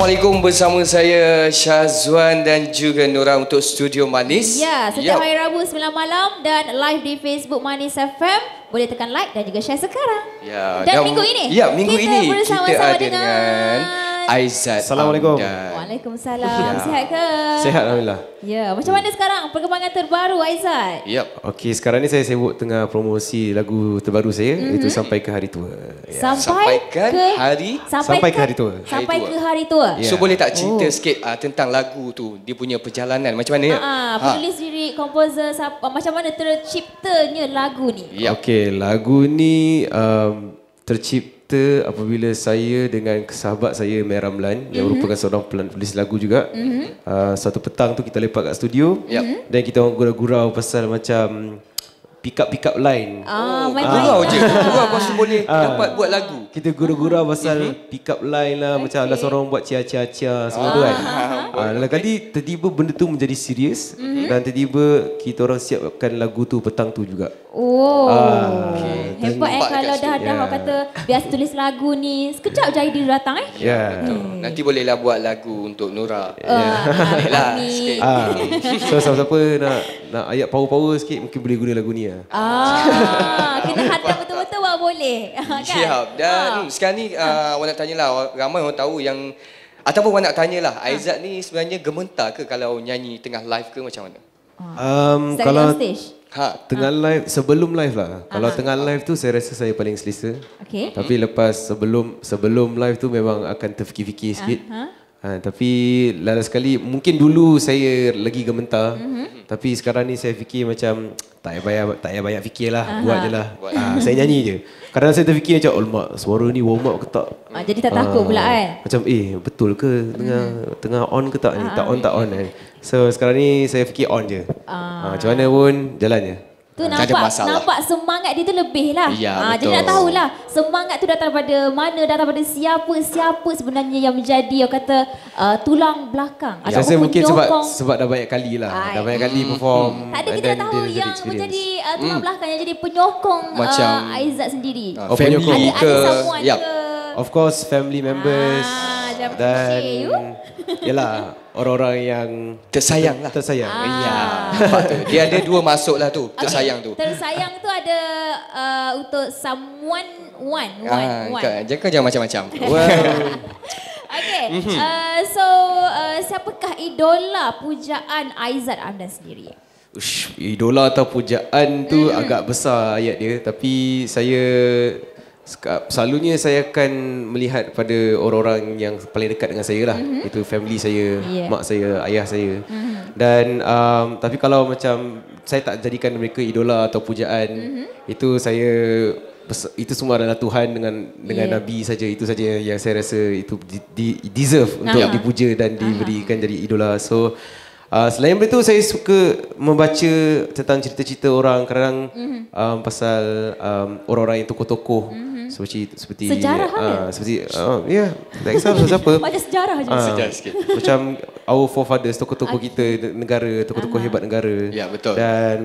Assalamualaikum, bersama saya Syazwan dan juga Nora untuk Studio Manis. Ya, setiap hari Rabu 9 malam dan live di Facebook Manis FM. Boleh tekan like dan juga share sekarang. Ya, dan minggu ini, ya, minggu ini bersama kita ada dengan Aizat. Assalamualaikum. Waalaikumsalam. Sihat ke? Sihat, Alhamdulillah. Ya, macam mana sekarang perkembangan terbaru Aizat? Yep. Okey, sekarang ni saya sibuk tengah promosi lagu terbaru saya, iaitu Sampai ke Hari Tua. Ya. Sampai ke hari Hari Tua. Sampai ke Hari Tua. Ya. So boleh tak cerita sikit tentang lagu tu, dia punya perjalanan macam mana ya? Penulis lirik, komposer, macam mana terciptanya lagu ni? Yep. Okey, lagu ni tercipta apabila saya dengan sahabat saya Mel Ramlan yang merupakan seorang penulis lagu juga. Satu petang tu kita lepak kat studio dan kita orang gurau-gurau pasal macam pick up line. Gurau je. Gurau lepas tu boleh dapat buat lagu. Kita gurau-gurau pasal pick up line lah, macam ada seorang buat cia-cia semua tu kan. Lain kali tiba-tiba benda tu menjadi serius dan tiba-tiba kita orang siapkan lagu tu petang tu juga. Hebat kalau dah ada orang kata biasa tulis lagu ni sekejap je idea datang Ya. Nanti bolehlah buat lagu untuk Nora. Amin. So siapa-siapa nak ayat power-power sikit mungkin boleh guna lagu ni lah. Kena hadam betul-betul baru boleh. Kan? Siap. Dan sekarang ni awak nak tanyalah, ramai orang tahu yang ataupun awak nak tanyalah, Aizat ni sebenarnya gementar ke kalau nyanyi tengah live ke macam mana? Kalau on stage. tengah live, sebelum live lah. Kalau tengah live tu saya rasa saya paling selesa. Okey. Tapi lepas sebelum live tu memang akan terfikir-fikir sikit. Tapi lala sekali mungkin dulu saya lagi gementar. Tapi sekarang ni saya fikir macam tak payah banyak fikir lah, buat je lah. Saya nyanyi je. Kadang saya terfikir macam alamak, suara ni warm up ke tak? Jadi tak takut pula kan? Macam betul ke tengah on ke tak ni? Tak on kan. So sekarang ni saya fikir on je. Macam mana pun jalan je. Tu nampak semangat dia tu lebih lah. Ya, jadi nak tahulah semangat tu datang daripada mana, datang daripada siapa sebenarnya yang menjadi orang kata tulang belakang. Saya rasa mungkin sebab dah banyak kali lah. Dah banyak kali perform. Tak ada kita dah tahu yang menjadi tulang belakang, yang jadi penyokong Aizat sendiri. Family ada ke? someone ke? Of course family members. Dan yalah orang-orang yang tersayang lah. Tersayang. Ya. Dia ada dua masuk lah tu, tersayang tu. Tersayang tu ada untuk someone one. Jangan macam-macam. Okay. So siapakah idola pujaan Aizat anda sendiri? Idola atau pujaan tu agak besar ayat dia, tapi saya selalunya saya akan melihat pada orang-orang yang paling dekat dengan saya lah. Itu family saya, mak saya, ayah saya. Dan tapi kalau macam saya tak jadikan mereka idola atau pujaan, itu semua adalah Tuhan dengan Nabi saja. Itu saja yang saya rasa itu deserve untuk dipuja dan diberikan jadi idola. So selain itu saya suka membaca tentang cerita-cerita orang kadang pasal orang-orang yang tokoh-tokoh seperti sejarah seperti tak kisah siapa macam sejarah je. Sejarah sikit. Macam our forefathers, tokoh-tokoh kita negara, tokoh-tokoh hebat negara. Ya, betul. Dan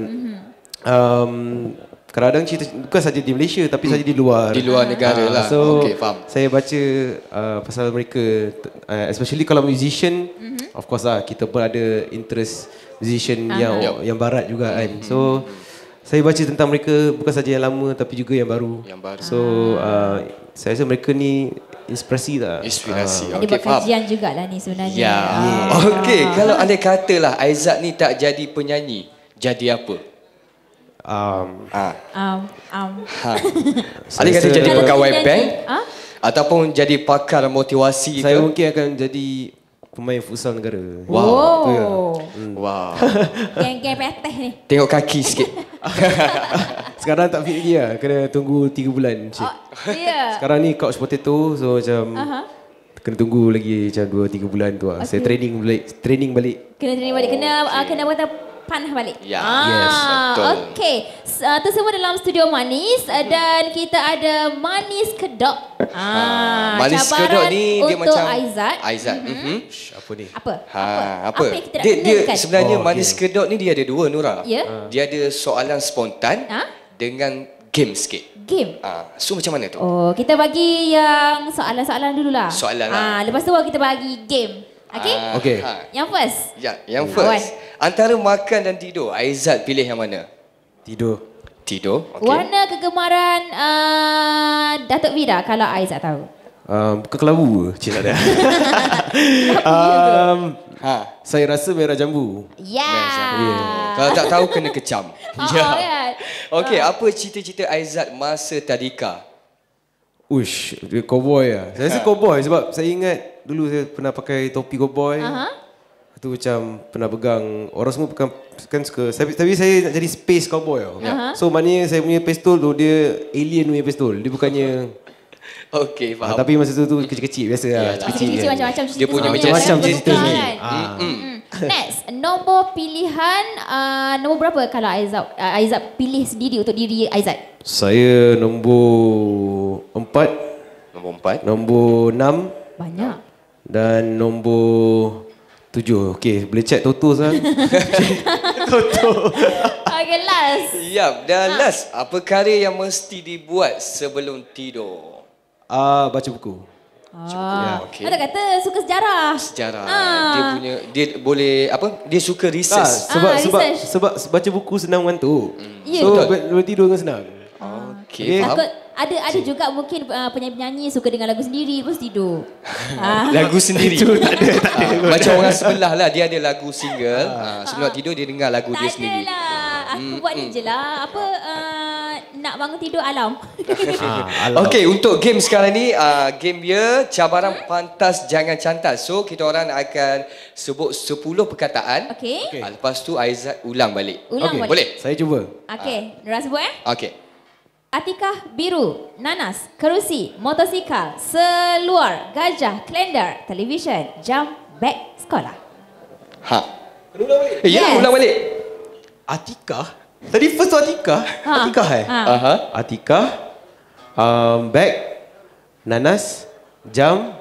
kadang-kadang cerita bukan saja di Malaysia tapi saja di luar negara lah. So faham. saya baca pasal mereka, especially kalau musician, of course lah kita pun ada interest musician yang barat juga kan. So saya baca tentang mereka bukan saja yang lama tapi juga yang baru. So saya rasa mereka ni inspirasi tak? Inspirasi. Dia buat kajian jugalah ni sebenarnya. Ya. Okey, kalau anda katalah Aizat ni tak jadi penyanyi, jadi apa? Anda kata jadi pegawai bank ataupun jadi pakar motivasi ke? Saya mungkin akan jadi pemain futsal negara. Wow. Geng-geng peteh ni. Tengok kaki sikit. Sekarang tak fit lagi lah. Kena tunggu 3 bulan. Sekarang ni couch potato. So macam kena tunggu lagi macam 2-3 bulan tu lah. Saya training balik. Kena buat panah balik. Ya. Yes, betul. Okey. Itu semua dalam Studio Manis dan kita ada Manis Kedok. Manis Kedok ni dia untuk macam Aizat. Apa ni? Apa? Apa? yang kita nak Dia kenalkan? sebenarnya Manis Kedok ni dia ada dua, Nora. Ya. Dia ada soalan spontan dengan game sikit. game. So macam mana tu? Oh, kita bagi yang soalan-soalan dululah. Soalan lah. Lepas tu baru kita bagi game. Okey? Okey. Yang first. Ya, yang first. Antara makan dan tidur, Aizat pilih yang mana? Tidur. Tidur. Okey. Warna kegemaran Datuk Vida kalau Aizat tahu. Bukan kelabu. Cik tak ada. Saya rasa merah jambu. Kalau tak tahu kena kecam. Kan? Okey, apa cita-cita Aizat masa tadika? Uish, dia cowboy lah. Saya rasa cowboy sebab saya ingat dulu saya pernah pakai topi cowboy. Tu macam pernah pegang, orang semua kan suka. Tapi saya nak jadi space cowboy tau. So maknanya saya punya pistol tu dia alien punya pistol. Dia bukannya Okey, faham. tapi masa tu kecil-kecil biasa lah. Kecil-kecil kan. macam-macam cerita Dia punya sebenarnya, macam-macam kan? cerita ni. Next, nombor pilihan nombor berapa kalau Aizat pilih sendiri untuk diri Aizat? Saya nombor 4. Nombor 4. Nombor 6. Banyak. Dan nombor 7. Okey, boleh check Toto sekarang. Toto. Okay, last. Yap, dan last, apa karya yang mesti dibuat sebelum tidur? Baca buku. Okey. Kata kata suka sejarah. Sejarah. Dia boleh apa? Dia suka research. research. Sebab baca buku senang mengantuk. Ya, So betul. boleh tidur dengan senang. Okey, faham. Takut ada juga mungkin penyanyi-penyanyi suka dengar lagu sendiri terus tidur. Lagu sendiri. tak ada. Macam orang sebelah lah, dia ada lagu single. Sebelum nak tidur dia dengar lagu dia sendiri. Tak adalah. Aku buat ni je lah. Apa nak bangun tidur alam. Okey, untuk game sekarang ni, game dia cabaran pantas jangan cantas. So kita orang akan sebut 10 perkataan. Okey. Lepas tu Aizat ulang balik. Ulang balik. Boleh? Saya cuba. Okey, Nora sebut Okey. Atikah biru, nanas, kerusi, motosikal, seluar, gajah, kalender, televisyen, jam, beg, sekolah. Ulang balik. Yes. Ulang balik. Atikah? Tadi first tu Atikah? Atikah Atikah, beg, nanas, jam,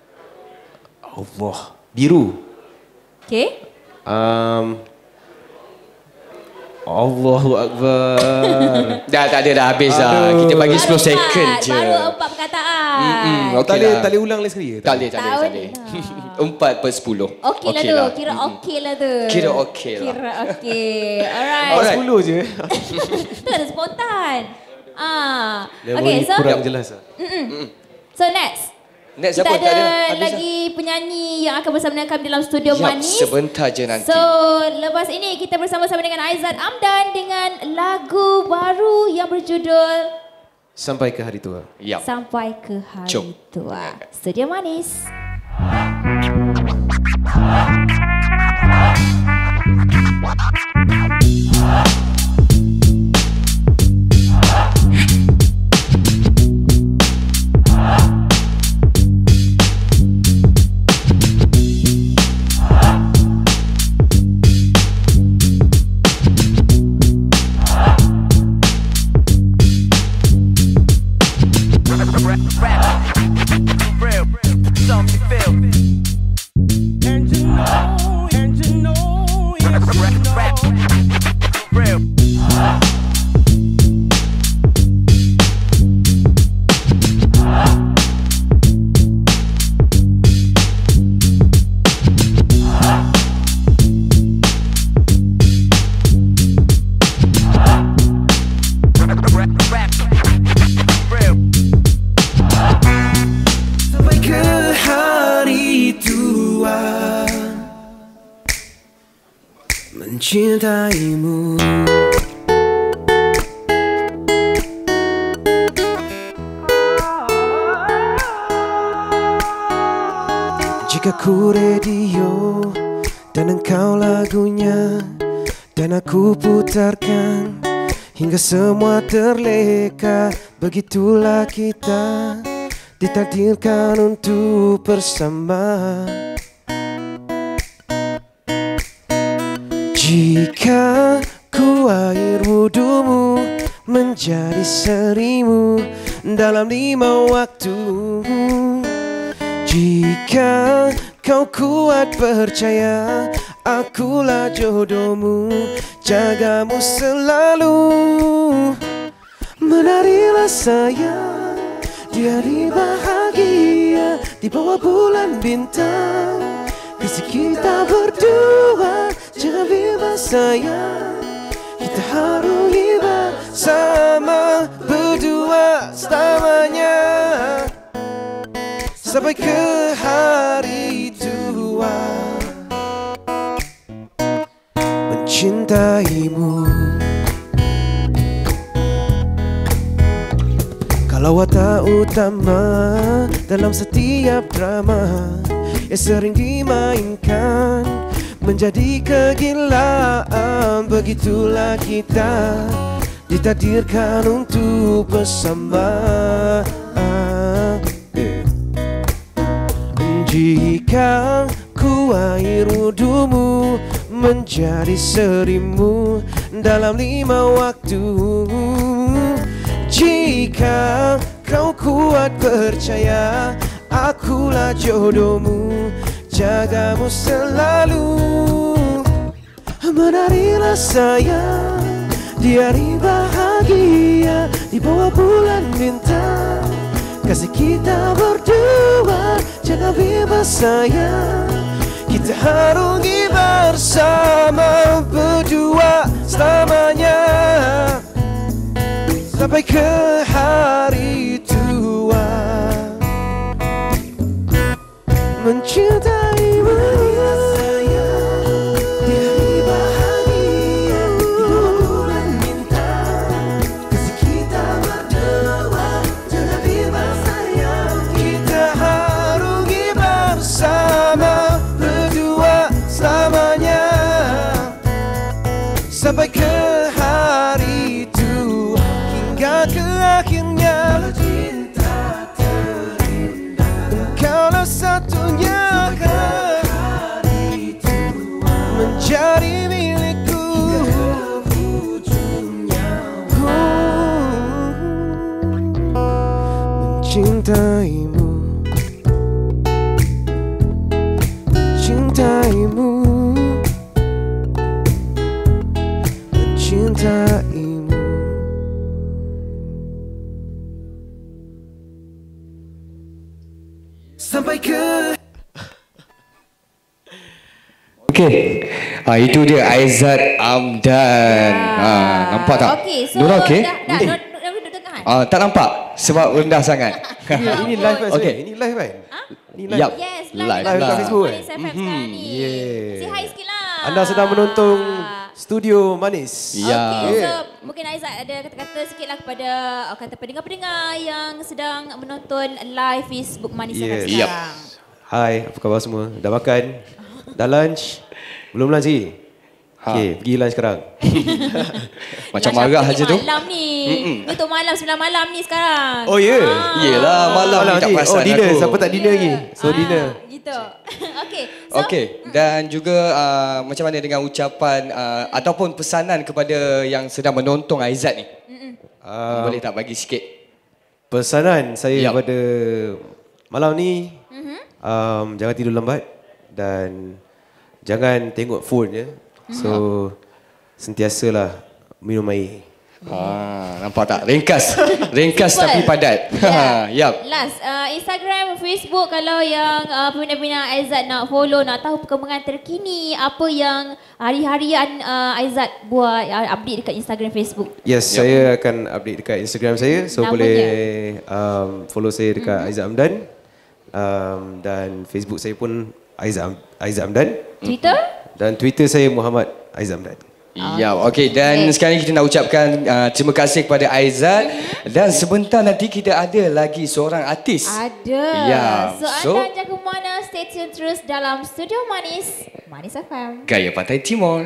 Allah, biru. Okey. Allahu Akbar. Dah tak ada dah, habis dah. Kita bagi 10 second je. Baru 4 perkataan. Okey Tak lah. boleh ulang lagi sekali? Tak boleh. 4 per 10. Okey lah tu. Kira okey lah tu. Kira okey lah. Kira okey. Alright. Alright. 10 je. Tu ada spontan. Level Okay, ni so kurang jelas lah. so next. Next Kita siapa? Tak ada habis lagi penyanyi yang akan bersama dengan kami dalam studio Yap, Manis. sebentar je nanti. So, lepas ini kita bersama-sama dengan Aizat Amdan dengan lagu baru yang berjudul Sampai ke hari tua. Yap. Sampai ke Hari Jom. Tua. Studio Manis. Mencintaimu. Jika ku radio dan engkau lagunya, dan aku putarkan hingga semua terleka, begitulah kita ditakdirkan untuk bersama. Jika ku air wudumu menjadi serimu dalam 5 waktu, jika kau kuat percaya akulah jodohmu, jagamu selalu. Menarilah sayang di hari bahagia di bawah bulan bintang. Kasih kita berdua, jangan bebas sayang. Kita harungi bersama berdua selamanya sampai ke hari tua. Mencintaimu kalau watak utama dalam setiap drama yang sering dimainkan menjadi kegilaan. Begitulah kita ditakdirkan untuk bersama. Jika ku air wudumu menjadi serimu dalam 5 waktu. Jika kau kuat percaya, akulah jodohmu, jagamu selalu. Menarilah sayang di hari bahagia di bawah bulan bintang. Kasih kita berdua, jangan bebas sayang. Kita harungi bersama berdua selamanya sampai ke hari tua. Mencintaimu di hari bahagia di bawah bulan bintang. Kasih kita berdua, jangan bebas sayang. Kita harungi bersama berdua selamanya sampai ke hari tua. Hingga ke akhirnya cinta terindah, engkaulah satunya menjadi milikku. Mencintaimu, mencintaimu, mencintaimu. Sampai ke Okey. Itu dia Aizat Amdan. Nampak tak? Okey, so Nura okey? dah duduk tengah kan? Tak nampak sebab rendah sangat. ini live kan? Okey. Ini live kan? Ini live. Yup. Yes, Live live kat dekat Facebook, Manis FM sekarang ni. Yeah. Say hi sikit lah. Anda sedang menonton Studio Manis. Ya. Okey, so Yeah. mungkin Aizat ada kata-kata sikit lah kepada kata pendengar-pendengar yang sedang menonton live Facebook Manis FM Yes. sekarang. Hai, apa khabar semua? Dah makan? Dah lunch? Belum lunch lagi? Okey, pergi lunch sekarang. Macam Lunch marah apa aja ni tu. Malam ni. Untuk malam 9 malam ni sekarang. Oh, ya? Yelah, malam ni tak lagi. perasan Oh, dinner. aku. Siapa tak dinner lagi? So, dinner. Gitu. Okey. So, Okey, dan juga macam mana dengan ucapan ataupun pesanan kepada yang sedang menonton Aizat ni? Boleh tak bagi sikit? Pesanan saya Yup. pada malam ni, jangan tidur lambat dan jangan tengok phone je. So, sentiasalah minum air. Nampak tak? Ringkas. Ringkas Simple. tapi padat. Yap. Last, Instagram, Facebook kalau yang peminat-peminat Aizat nak follow, nak tahu perkembangan terkini, apa yang hari-harian Aizat buat, update dekat Instagram, Facebook. Yes, saya akan update dekat Instagram saya. So, Namanya? boleh follow saya dekat Aizat Amdan. Dan Facebook saya pun Aizat Amdan. Twitter? Dan Twitter saya Muhammad Aizat Amdan. Ya, okey. Dan sekarang kita nak ucapkan terima kasih kepada Aizat. Dan sebentar nanti kita ada lagi seorang artis. Ada. Ya, So, anda jangan ke mana, stay tune terus dalam Studio Manis, Manis FM. Gaya Pantai Timur.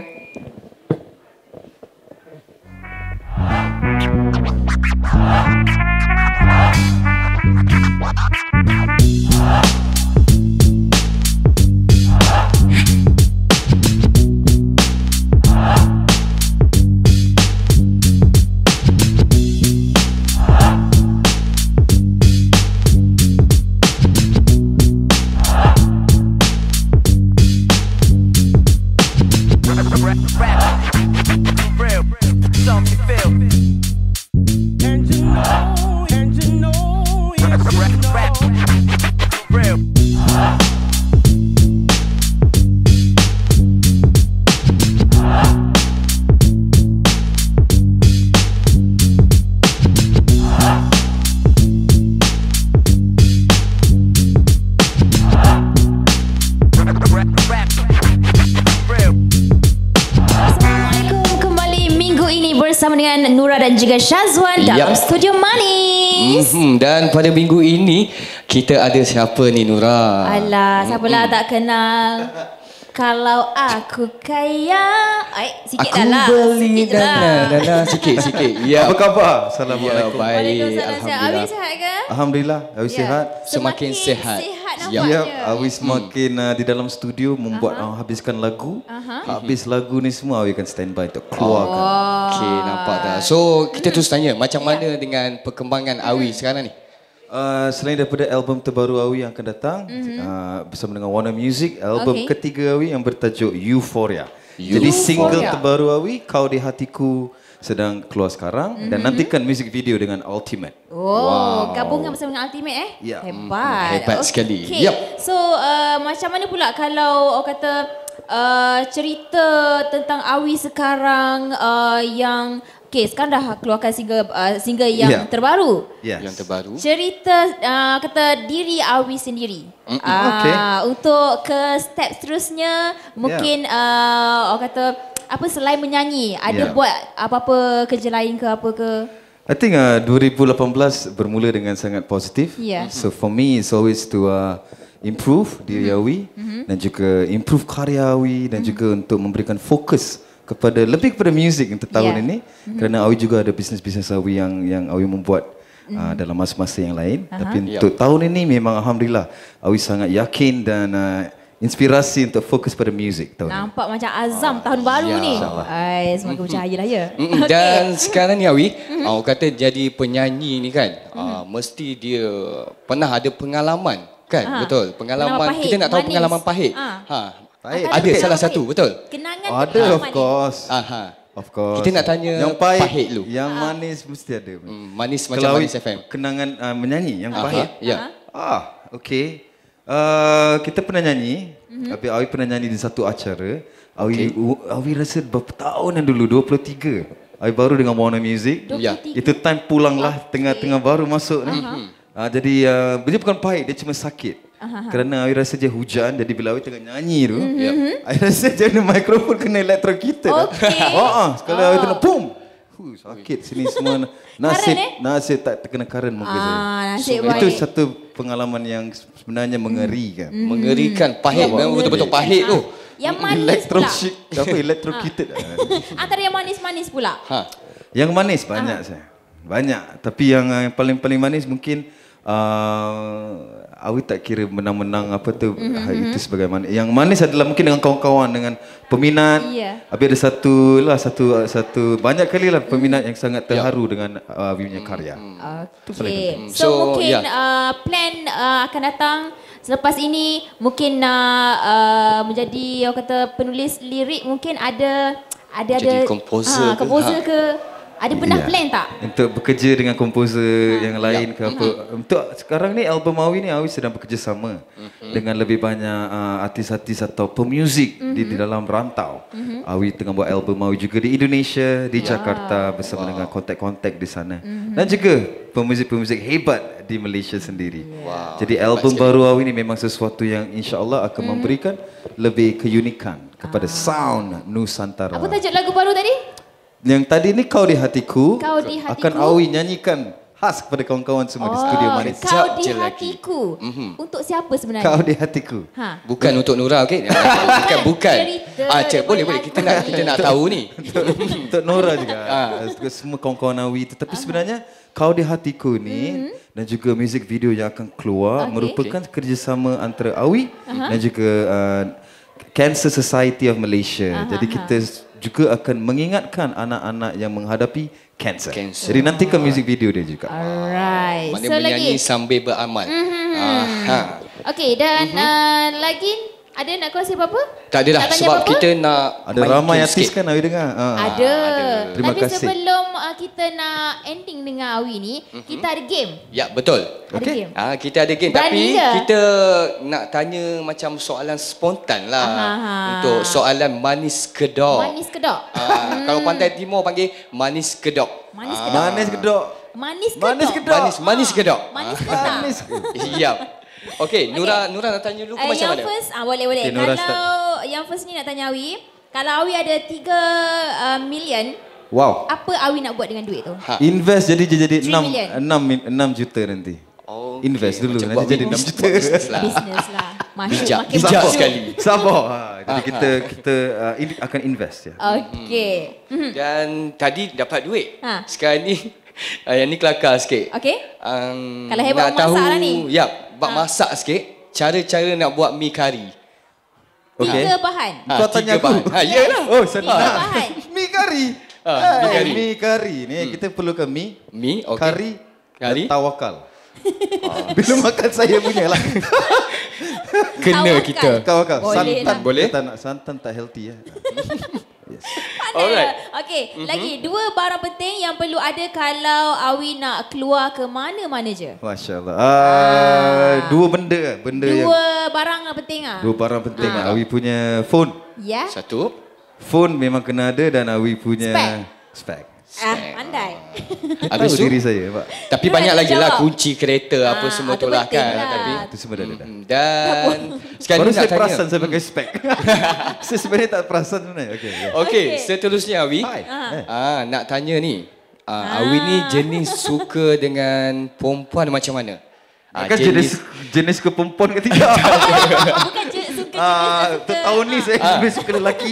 Bersama dengan Nura dan juga Syazwan dalam Studio Manis. Dan pada minggu ini kita ada siapa ni Nura? Alah, siapalah tak kenal. Kalau aku kaya, sikit aku dah lah. beli Sikit dana sikit. Ya. Apa khabar? Assalamualaikum. Baik. Waalaikumsalam. Abi sihat ke? Alhamdulillah, Awi sihat. Semakin sihat. Ya, Awi semakin di dalam studio membuat habiskan lagu. Habis lagu ni semua Awi akan standby untuk keluarkan. Okey, nampak dah. So, kita terus tanya macam mana dengan perkembangan Awi sekarang ni? Selain daripada album terbaru Awi yang akan datang bersama dengan Warner Music, album ketiga Awi yang bertajuk Euphoria. Jadi single terbaru Awi, Kau di Hatiku, sedang keluar sekarang dan nantikan music video dengan Ultimate. Gabungan bersama dengan Ultimate Ya. Hebat sekali. Okay. So macam mana pula kalau orang kata cerita tentang Awi sekarang yang sekarang dah keluarkan single yang terbaru. Yes. Yang terbaru. Cerita kata diri Awi sendiri. Untuk ke step seterusnya mungkin orang kata apa selain menyanyi ada buat apa-apa kerja lain ke apa ke? I think 2018 bermula dengan sangat positif. So for me it's always to improve diri Awi dan juga improve karya Awi dan juga untuk memberikan fokus lebih kepada muzik untuk tahun ini kerana Awi juga ada bisnes-bisnes Awi yang Awi membuat dalam masa-masa yang lain. Tapi untuk tahun ini memang alhamdulillah Awi sangat yakin dan inspirasi untuk fokus pada muzik tahun ini. Nampak macam azam tahun baru ni. Semakin bercahaya lah ya. Dan sekarang ni Awi, kata jadi penyanyi ni kan, mesti dia pernah ada pengalaman kan? Betul. Pengalaman pahit, kita nak tahu manis. pengalaman pahit. Ada salah satu, betul? Kenangan Ada of course. Of course. Kita nak tanya yang pahit dulu. Yang manis mesti ada. Manis macam Kalau Manis FM. Kenangan menyanyi yang pahit. Ya. Okey. Kita pernah nyanyi. Tapi Awi pernah nyanyi di satu acara. Awi rasa berapa tahun yang dulu, 23. Awi baru dengan Warner Music. Itu time pulanglah tengah-tengah baru masuk ni. Jadi dia bukan pahit, dia cuma sakit. Kerana Awi rasa je hujan, jadi bila Awi tengah nyanyi tu, Awi rasa je mikrofon kena electrocuted. Sekali Awi tengah pum. Sakit sini semua. Nasib tak terkena karen mungkin saya. Itu satu pengalaman yang sebenarnya mengerikan. Mengerikan, pahit, memang betul-betul pahit tu. Yang manis pula. Electrocuted. Antara yang manis-manis pula. Yang manis banyak saya. Banyak. Tapi yang paling manis mungkin Awi tak kira menang-menang apa tu itu sebagai manis. Yang manis adalah mungkin dengan kawan-kawan, dengan peminat. Habis ada satu banyak kali lah peminat yang sangat terharu dengan Awi punya karya. Okay. So mungkin plan akan datang selepas ini mungkin menjadi orang kata penulis lirik, mungkin ada jadi komposer ke? Ada pernah plan tak? Untuk bekerja dengan komposer yang lain ke apa. Untuk sekarang ni album Awi ni Awi sedang bekerjasama dengan lebih banyak artis-artis atau pemuzik di dalam rantau. Awi tengah buat album Awi juga di Indonesia, di Jakarta bersama dengan kontak-kontak di sana. Dan juga pemuzik-pemuzik hebat di Malaysia sendiri. Jadi album baru Awi ni memang sesuatu yang insya-Allah akan memberikan lebih keunikan kepada sound Nusantara. Apa tajuk lagu baru tadi? Yang tadi ni Kau di Hatiku, Hatiku akan Awi nyanyikan khas kepada kawan-kawan semua di studio Manis. Kau di Hatiku. Untuk siapa sebenarnya? Kau di Hatiku. Bukan untuk Nura, okey? Bukan. Boleh. Kita nak tahu ni. Untuk Nora juga. Semua kawan-kawan Awi. Tetapi sebenarnya Kau di Hatiku ni dan juga music video yang akan keluar merupakan kerjasama antara Awi dan juga Cancer Society of Malaysia. Jadi kita juga akan mengingatkan anak-anak yang menghadapi kanser. Jadi nantikan music video dia juga. Alright. Maknanya menyanyi sambil beramal. Okey, dan lagi Ada nak kongsi apa-apa? Tak adalah Nak tanya sebab apa-apa? kita nak Ada main ramai game artis sikit. kan Awi dengar. Ada. Terima Tapi kasih. sebelum kita nak ending dengan Awi ni, kita ada game. Ya, betul. Ada game. Kita ada game Berani tapi ke? kita nak tanya macam soalan spontan lah. Aha. Untuk soalan manis kedok. Manis kedok. Kalau Pantai Timur panggil manis kedok. Manis kedok. Manis kedok. Manis kedok. Manis kedok. Manis kedok. Manis kedok. Siap. Okey, Nura nak tanya dulu ke macam yang mana? first, boleh. Okay, Nora Kalau yang first ni nak tanya Awi, kalau Awi ada 3 million, Wow. apa Awi nak buat dengan duit tu? Invest jadi 3 million. 6 juta nanti. Oh, Invest dulu macam nanti buat jadi 6 bisnes- juta. buat bisnes lah. Business lah. Bijak makin bijak maju. sekali. Sabar. Jadi kita akan invest ya. Okey. Dan tadi dapat duit. Ha. Sekarang ni yang ni kelakar sikit. Okey. Kalau nak hebat tahu, masak lah ni. buat masak sikit. Cara-cara nak buat mi kari. Okey. 3 bahan. Kau tanya 3 aku. bahan. Yalah. Oh, 3 senang. bahan. Mi kari. Mi kari. Mi kari ni kita perlukan mi, Mi, okey. kari, Kari. dan tawakal. Bila makan saya punya lah. Kena Tawakal. kita. Tawakal. Boleh Santan lah. Boleh? Kita tak nak santan tak healthy ya. Yes. Alright. Okey, lagi 2 barang penting yang perlu ada kalau Awi nak keluar ke mana-mana je. Masya-Allah. Dua benda benda yang 2 barang yang penting ah. dua barang penting. Awi punya phone. Ya. Satu. Phone memang kena ada dan Awi punya Spek. spek. Pandai. Habis Tahu tu. diri saya, Pak. Tapi Nura banyak dah lagi lah jawab. kunci kereta apa semua itu tu lah penting kan. lah. Tapi Itu semua dah ada. dan sekarang Baru ni nak saya tanya. perasan saya pakai spek. Saya sebenarnya tak perasan sebenarnya. Okey. Okey, Okey. seterusnya Awi. Hai. Nak tanya ni. Awi ni jenis suka dengan perempuan macam mana? Kan jenis ke perempuan ke tidak? Bukan je suka jenis suka. Tahun ni saya lebih suka lelaki.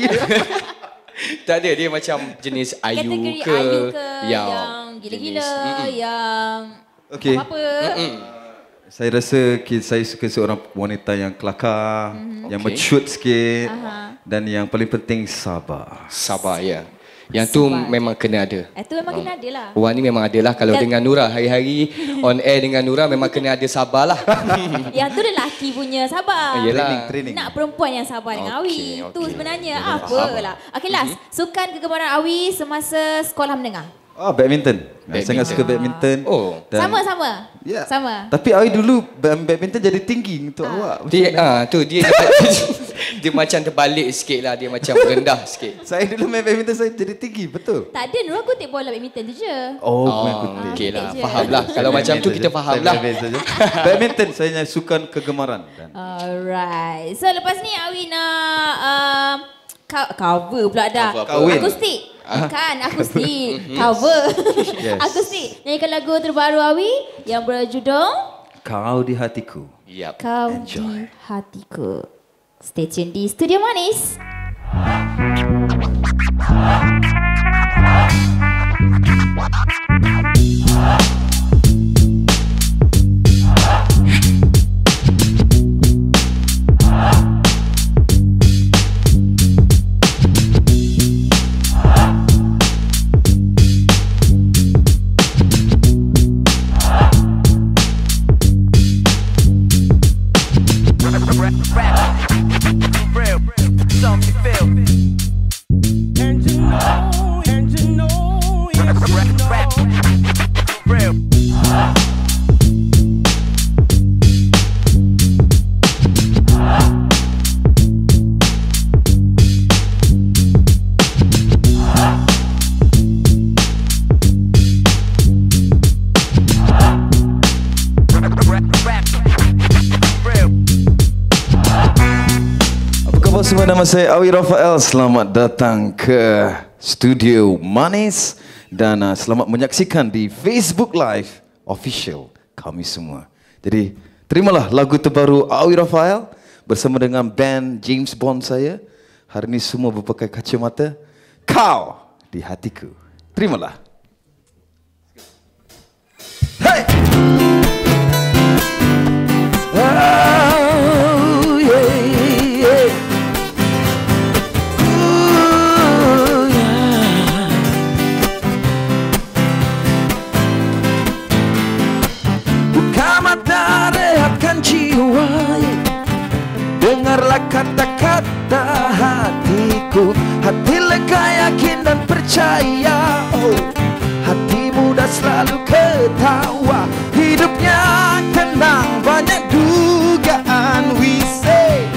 Tak ada, dia macam jenis ayu kategori ke, ayu ke yang gila-gila, jenis, yang Okey. apa? Saya rasa saya suka seorang wanita yang kelakar, yang Okey. mature sikit dan yang paling penting sabar. sabar ya. Yang tu Sabar. memang kena ada. Itu memang kena ada lah. Wah ni memang ada lah. Kalau dengan Nura, hari-hari on air dengan Nura memang kena ada sabar lah. Yang tu lelaki punya sabar. Yelah. Training. Nak perempuan yang sabar dengan Okey, Awi. Itu okey. sebenarnya apalah. Okey last, sukan kegemaran Awi semasa sekolah menengah. Badminton. Saya sangat suka badminton. Oh. Dan- Sama-sama. Ya. Sama. Tapi Awi dulu badminton jadi tinggi untuk awak. Dia, dia dia macam terbalik sikit lah. Dia macam rendah sikit. Saya dulu main badminton saya jadi tinggi, betul. Tak ada, Nura kutip bola badminton tu je. Oh, main kutip. Okey lah. je. Faham lah. Kalau macam tu kita faham lah. Badminton saya sukan kegemaran. Dan Alright. So lepas ni Awi nak cover pula dah. Cover apa? Kahwin. Akustik. Kan akustik. Cover. Yes. Akustik. Nyanyikan lagu terbaru Awi yang berjudul Kau di Hatiku. Yap. Kau Enjoy. di Hatiku. Stay tune di Studio Manis. Semua, nama saya Awi Rafael. Selamat datang ke Studio Manis dan selamat menyaksikan di Facebook Live official kami semua. Jadi, terimalah lagu terbaru Awi Rafael bersama dengan band James Bond saya. Hari ini semua berpakai kacamata. Kau di Hatiku. Terimalah. Hey! Oh, yeah, yeah. Buka mata, rehatkan jiwa. Dengarlah kata hatiku. Hati lega, yakin dan percaya. Oh, hati muda selalu ketawa. Hidupnya tenang, banyak dugaan. We say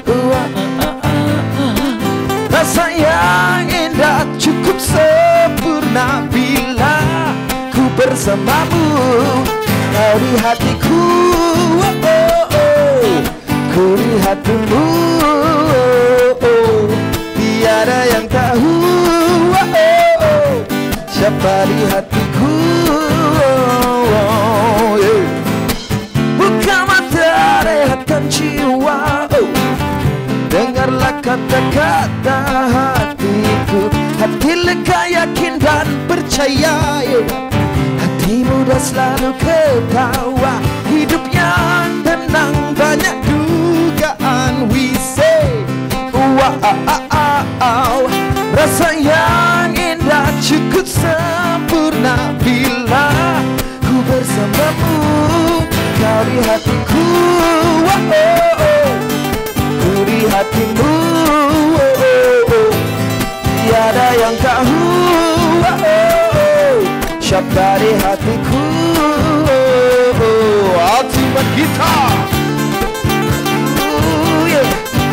rasa yang indah cukup sempurna bila ku bersamamu. Kau di hatiku, oh, oh, oh. Ku di hatimu, oh, oh. Tiada yang tahu, oh, oh, oh. Siapa di hatiku, oh, oh, yeah. Buka mata, rehatkan jiwa, oh. Dengarlah kata-kata hatiku. Hati lega, yakin dan percaya, yeah. Hati muda selalu ketawa. Hidup yang tenang, banyak dugaan. We say wow. Rasa yang indah cukup sempurna bila ku bersamamu. Kau di hatiku, oh, oh, oh. Ku di hatimu, oh, oh, oh. Tiada yang tahu, oh, oh, oh. Siapa di hatiku, oh, oh. Ultimate Guitar, oh, yeah.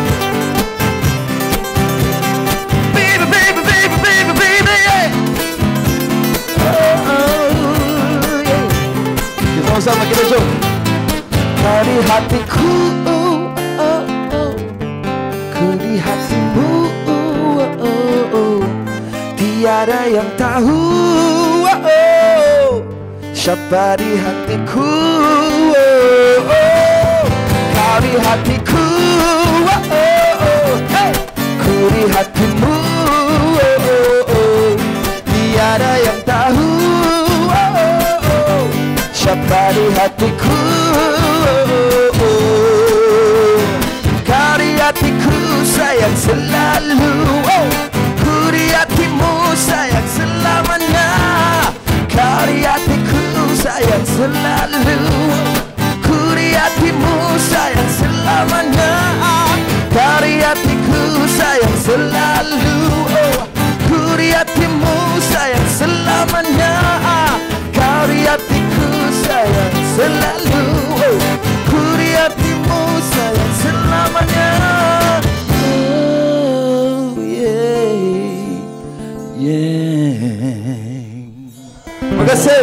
Baby, baby, baby, baby, baby, yeah. Oh, oh, yeah. Kita sama-sama kita jom. Kau di hatiku, oh, oh, oh. Ku di hatimu, oh, oh, oh. Tiada yang tahu, oh, oh. Siapa di hatiku, oh, oh. Kau di hatiku, oh, oh, oh. Hey. Ku di hatimu, oh, oh, oh. Tiada yang tahu, oh, oh, oh. Siapa di hatiku, oh, oh. Kau di hatiku sayang selalu, oh. Ku di hatimu sayang selamanya. Kau di hatiku sayang selalu. Ku di hatimu sayang selamanya. Kau di hatiku sayang selalu, oh. Ku di hatimu sayang selamanya. Kau di hatiku sayang selalu, oh. Ku di hatimu sayang selamanya. Oh yeah, yeah. Terima kasih.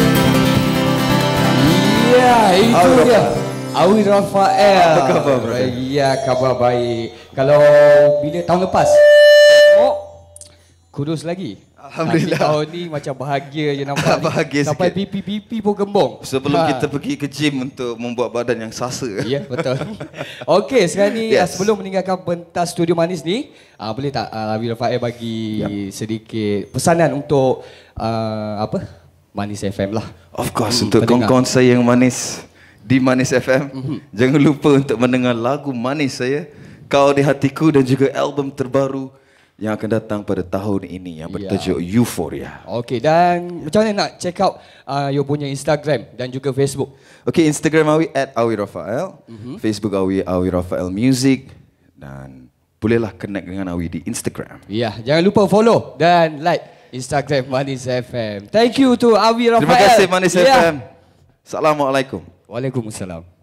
Ya, itu dia. Awi Rafael. Apa khabar, brother? Ya, khabar baik. Kalau bila tahun lepas? Oh, kurus lagi. Alhamdulillah. Tapi tahun ni macam bahagia je nampak. Bahagia sampai sikit. pipi pun gembong. Sebelum kita pergi ke gym untuk membuat badan yang sasa. Ya, betul. Okey, sekarang ni Yes. sebelum meninggalkan pentas Studio Manis ni, boleh tak Awi Rafael bagi sedikit pesanan untuk Manis FM lah. Of course, untuk pendengar. kawan-kawan saya yang manis di Manis FM, jangan lupa untuk mendengar lagu manis saya, Kau di Hatiku, dan juga album terbaru yang akan datang pada tahun ini yang bertajuk Euphoria. Okey, dan macam mana nak check out you punya Instagram dan juga Facebook? Okey, Instagram Awi @AwiRafael, Facebook Awi Rafael Music, dan bolehlah connect dengan Awi di Instagram. Ya, jangan lupa follow dan like Instagram Manis FM. Thank you to Awi Rafael. Terima kasih Manis FM. Assalamualaikum. Waalaikumsalam.